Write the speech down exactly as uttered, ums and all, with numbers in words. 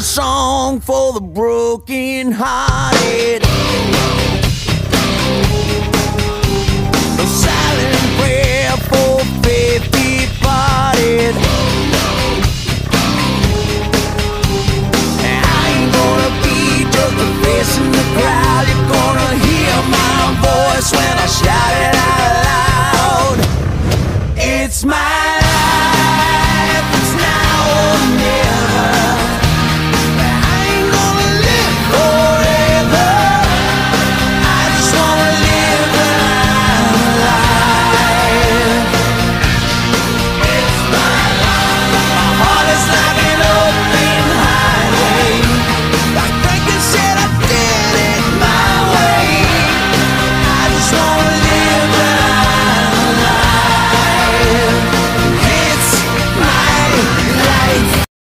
a song for the broken hearted, a silent prayer for faith departed. And I ain't gonna be just a face in the crowd. You're gonna hear my voice when I shout.